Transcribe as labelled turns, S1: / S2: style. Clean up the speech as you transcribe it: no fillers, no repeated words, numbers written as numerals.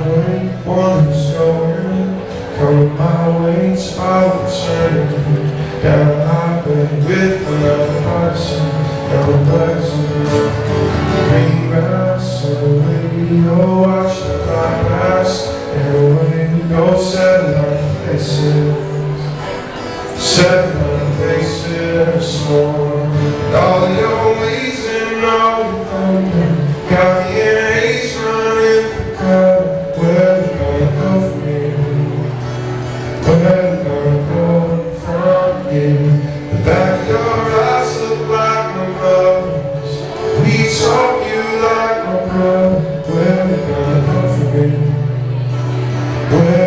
S1: great one's going. Come my way, so I will turn down the highway with another person, another blessing. Green grass on the radio, watch the clock pass, and away we go, 700 places. 700 places more. All your ways and all your thunder got me in haze, running for cover. Where we gonna go from here? Where we gonna go from here? The back of your eyes look like my mother's. We talk you like my brother. Where we gonna go from here? Where